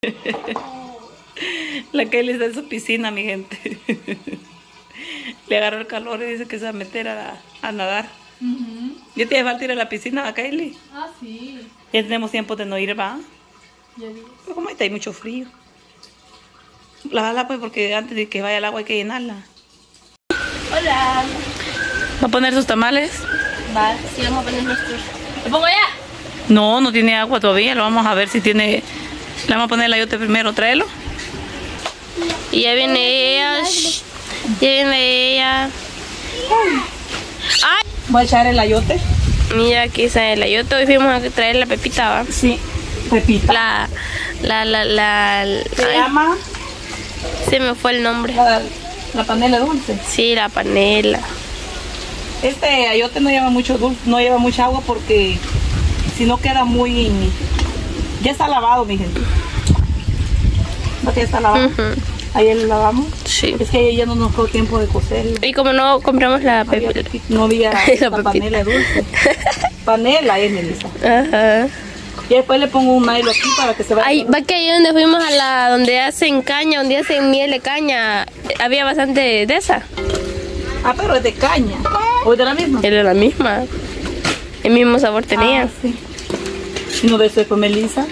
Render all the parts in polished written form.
La Kelly está en su piscina, mi gente. Le agarró el calor y dice que se va a meter a nadar. ¿Ya te falta ir a la piscina, a Kelly? Ah, sí. Ya tenemos tiempo de no ir, ¿va? Ya digo. Pero como ahorita hay mucho frío. Lávala pues, porque antes de que vaya el agua hay que llenarla. Hola. ¿Va a poner sus tamales? Va, sí, vamos a poner nuestros. ¿Lo pongo ya? No, no tiene agua todavía. Lo vamos a ver si tiene. Le vamos a poner el ayote primero, tráelo. Y ya viene ella. Ya viene ella. Ay. Voy a echar el ayote. Mira, aquí está el ayote. Hoy fuimos a traer la pepita, ¿va? Sí, pepita. Se Se llama. Se me fue el nombre. La panela dulce. Sí, la panela. Este ayote no lleva mucho dulce, no lleva mucha agua porque si no queda muy. Ya está lavado, mi gente. ¿No que ya está lavado? Ayer lo lavamos. Sí. Es que ayer ya no nos dio tiempo de cocerlo. Y como no compramos la pepita. No había la panela dulce. Panela es, Melissa. Ajá. Y después le pongo un nylon aquí para que se vaya. Ay, va que ahí donde fuimos a donde hacen caña, donde hacen miel de caña, había bastante de esa. Ah, pero es de caña. ¿O es de la misma? Era la misma. El mismo sabor tenía. Ah, sí. Y no de eso fue Melissa.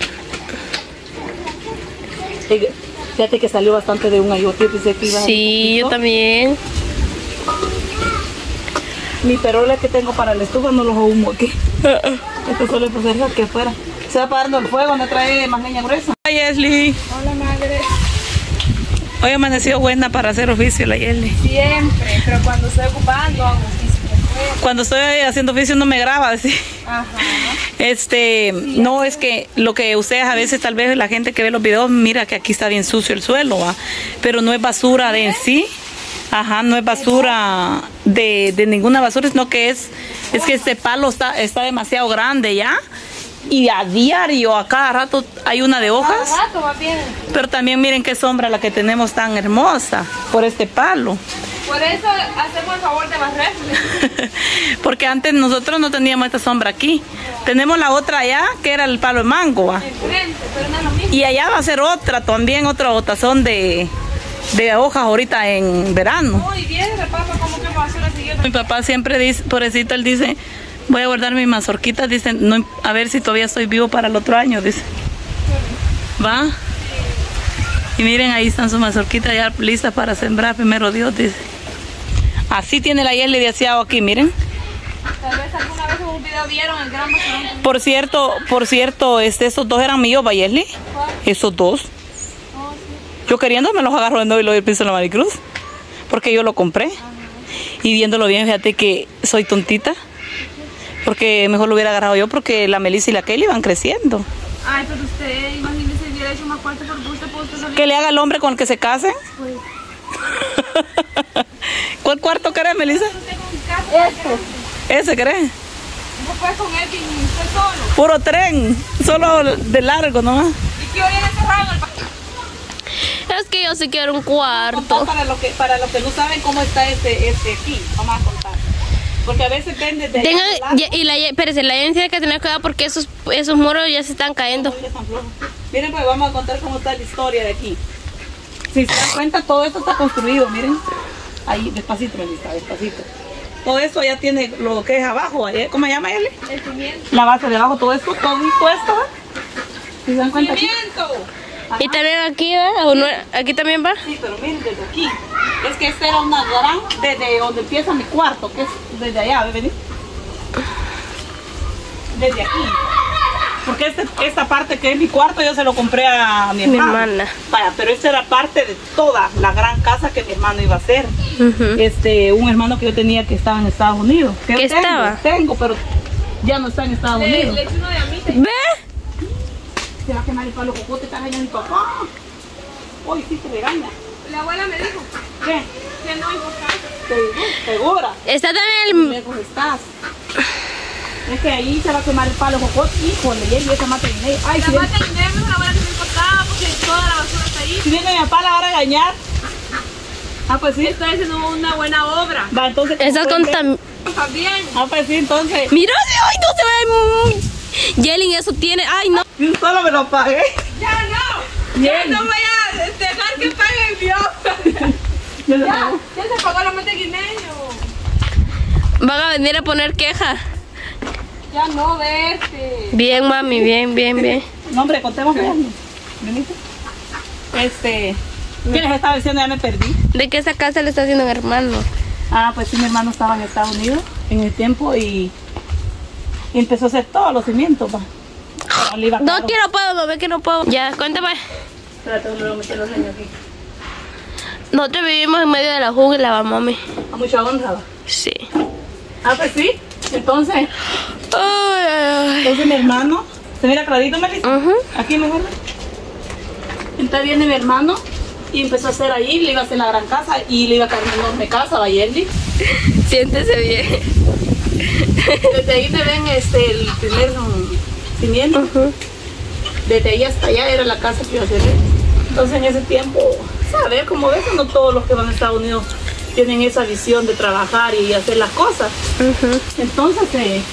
Fíjate que salió bastante de un ayote. Pensé que iba Sí, yo también. Mi perola que tengo para la estufa no lo humo aquí. Esto suele proceder que afuera. Se va apagando el fuego, no trae más leña gruesa. Hola, Yesli. Hola, madre. Hoy amaneció buena para hacer oficio la Yesli. Siempre, pero cuando estoy ocupando hago oficio. Cuando estoy haciendo oficio no me graba, ¿sí? Ajá. No, es que lo que ustedes a veces, tal vez la gente que ve los videos, mira que aquí está bien sucio el suelo, ¿va? Pero no es basura de en sí. Ajá, no es basura de ninguna basura, sino que es que este palo está demasiado grande ya. Y a diario, a cada rato hay una de hojas. Cada rato va bien. Pero también miren qué sombra la que tenemos tan hermosa por este palo. Por eso hacemos el favor de barrerle. Porque antes nosotros no teníamos esta sombra aquí. Tenemos la otra allá, que era el palo de mango, ¿va? Enfrente, pero no es lo mismo. Y allá va a ser otra, también otra botazón de hojas ahorita en verano. Muy bien, papá, ¿cómo que va a ser la siguiente? Mi papá siempre dice, pobrecito, él dice, voy a guardar mis mazorquitas, dice, no, a ver si todavía estoy vivo para el otro año, dice. ¿Va? Y miren, ahí están sus mazorquitas ya listas para sembrar, primero Dios, dice. Así tiene la Yesli de aseado aquí, miren. Tal vez alguna vez en un video vieron el gran mazorquita. Por cierto, esos dos eran míos, ¿va, Yesli? Esos dos. Yo queriendo me los agarro de nuevo y lo del piso en la Maricruz. Porque yo lo compré. Y viéndolo bien, fíjate que soy tontita. Porque mejor lo hubiera agarrado yo porque la Melissa y la Kelly van creciendo. Ay, pero usted, imagínese, hubiera hecho más fuerte por gusto, pues usted sabía. ¿Qué le haga al hombre con el que se case? Pues. ¿Cuál cuarto querés, Melissa? ¿Ese querés? No puede con él, usted solo. Puro tren, solo de largo nomás. ¿Y qué hora encerrado en el Es que yo sí quiero un cuarto. Para los que no saben cómo está este aquí, vamos a contar. Porque a veces vende de Espérese, la gente tiene que tener cuidado porque esos muros ya se están cayendo. Miren, pues vamos a contar cómo está la historia de aquí. Si se dan cuenta, todo esto está construido, miren. Ahí, despacito, Melissa, despacito. Todo esto ya tiene lo que es abajo. ¿Cómo se llama, Eli? El cimiento. La base de abajo, todo esto, todo esto, ¿va? Si se dan cuenta aquí. Y también aquí, ¿va? ¿Aquí también va? Sí, pero miren, desde aquí. Es que esta era una gran, desde donde empieza mi cuarto, que es desde allá, ¿ves? Venir. Desde aquí. Porque esta parte que es mi cuarto yo se lo compré a mi hermana. Vaya, pero esta era parte de toda la gran casa que mi hermano iba a hacer. Un hermano que yo tenía que estaba en Estados Unidos. ¿Qué estaba? Tengo, pero ya no está en Estados Unidos. Le echo uno de a mí. ¿Ve? Se va a quemar el palo cocote, está regañando mi papá. Hoy sí te regaña. La abuela me dijo. ¿Qué? Que no importa. ¿Segura? Está también lejos estás. Es que ahí se va a quemar el palo cocote. Híjole, y esa mata de dinero. Ay, la mata de dinero es la abuela que me importaba porque toda la basura está ahí. Si viene mi papá la va a regañar. Ah, pues sí. Estoy haciendo una buena obra. Va, entonces. Esa también. Ah, pues sí, entonces. Mira, ay, no se ve. Yelin, eso tiene. Ay, no. Solo me lo pagué. Ya no. Bien. No voy a dejar que pague el Dios. Ya se pagó la mate guineño. Van a venir a poner queja. Ya no, vete. Bien, mami, bien, bien, bien. No, hombre, contemos bien. Venite. ¿Qué les estaba diciendo? Ya me perdí. ¿De qué esa casa le está haciendo mi hermano? Ah, pues sí, mi hermano estaba en Estados Unidos en el tiempo y empezó a hacer todos los cimientos, va. Le iba No caro. quiero, puedo, no ve que no puedo. Ya, cuéntame. Espérate, le voy a meter los leños aquí. Nosotros vivimos en medio de la jungla, va, mami. A mucha honra, va. Sí. Ah, pues sí. Entonces mi hermano, ¿se mira clarito, Melissa? Ujú. Aquí mejor. Entonces viene mi hermano y empezó a hacer ahí, le iba a hacer la gran casa y le iba a caer una enorme casa, Bayeldi. Siéntese bien. Desde ahí te ven el primer cimiento. Ujú. Desde ahí hasta allá era la casa que iba a hacer. Entonces en ese tiempo, ¿sabes? Como ves, no todos los que van a Estados Unidos tienen esa visión de trabajar y hacer las cosas. Ujú. Entonces,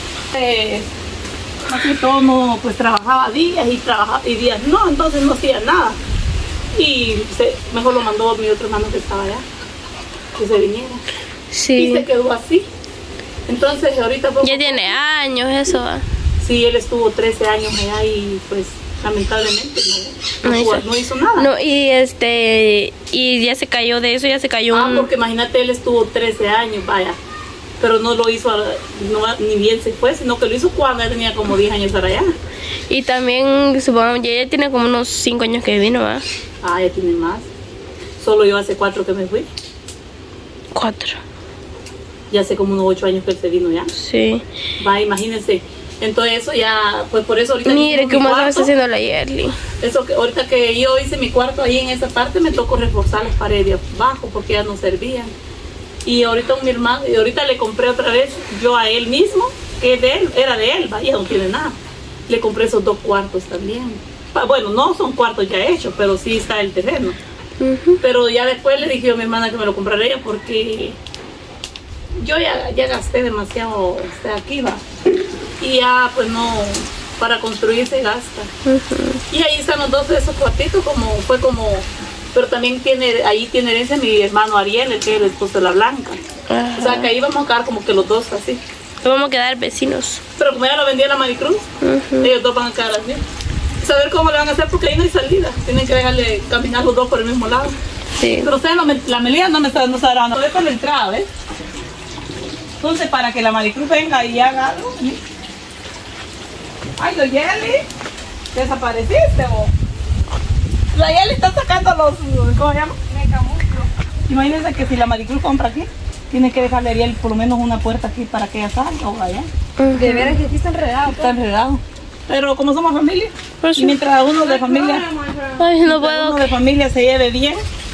más que todo, no, pues trabajaba días y días no, entonces no hacía nada. Y mejor lo mandó mi otro hermano que estaba allá, que se viniera. Y Sí. se quedó así. Entonces, ahorita poco, Ya tiene años eso, va. sí, él estuvo 13 años allá y pues lamentablemente no hizo nada. No, y ya se cayó de eso, ya se cayó un... Porque imagínate, él estuvo 13 años, vaya. Pero no lo hizo, ni bien se fue, sino que lo hizo cuando él tenía como 10 años para allá. Y también, supongo, ya tiene como unos 5 años que vino, ¿va? Ah, ya tiene más. Solo yo hace 4 que me fui. 4. Ya hace como unos 8 años que él se vino ya. Sí. Va, imagínense. Entonces eso ya, pues por eso ahorita... Mire hicimos qué mi más cuarto. está haciendo la Yerly. Eso que ahorita que yo hice mi cuarto ahí en esa parte, me tocó reforzar las paredes abajo porque ya no servían. Y ahorita mi hermano, y ahorita le compré otra vez yo a él mismo, que es de él, era de él, vaya, no tiene nada. Le compré esos 2 cuartos también. Bueno, no son cuartos ya hechos, pero sí está el terreno. Ujú. Pero ya después le dije a mi hermana que me lo comprara ella porque yo ya gasté demasiado aquí, va. Y ya pues no, para construir se gasta. Y ahí están los 2 de esos cuartitos, pero también ahí tiene herencia mi hermano Ariel, el que es el esposo de la Blanca. Ajá. O sea que ahí vamos a quedar como que los 2 así. Vamos a quedar vecinos. Pero como ya lo vendía la Maricruz, ellos 2 van a quedar así. Saber cómo le van a hacer porque ahí no hay salida. Tienen que dejarle caminar los 2 por el mismo lado. Sí. Pero ustedes, la Melía no está dando. Voy por la entrada, ¿ves? Entonces, para que la Maricruz venga y haga algo. Ay, lo Yeli. Desapareciste vos. La Yeli está sacando ¿cómo se llama? Mecamuslo. Imagínense que si la Maricruz compra aquí, tiene que dejarle a Ariel por lo menos una puerta aquí para que ella salga o vaya. De veras que aquí está enredado. Está enredado. Pero como somos familia, Pues y mientras uno de familia, Ay, no mientras puedo. uno de familia se lleve bien,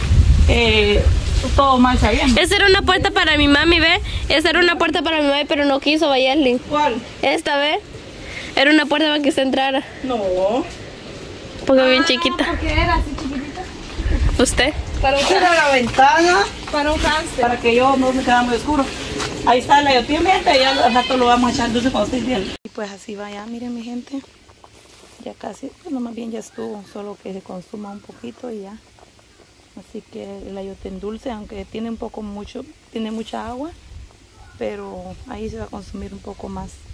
todo marcha bien. Esa era una puerta para mi mami, ¿ve? Esa era una puerta para mi mami, pero no quiso, va Yerly. ¿Cuál? Esta, ¿ve? Era una puerta para que usted entrara. No. Porque bien chiquita. Porque era así chiquitita. ¿Usted? Para un Cierra la ventana para un cáncer. para que yo no me quede muy oscuro. Ahí está la yotiamente, ya al rato lo vamos a echar dulce cuando esté bien. Y pues así va ya, miren mi gente. Ya casi, bueno, más bien ya estuvo, solo que se consuma un poquito y ya. Así que el ayote en dulce, aunque tiene tiene mucha agua, pero ahí se va a consumir un poco más.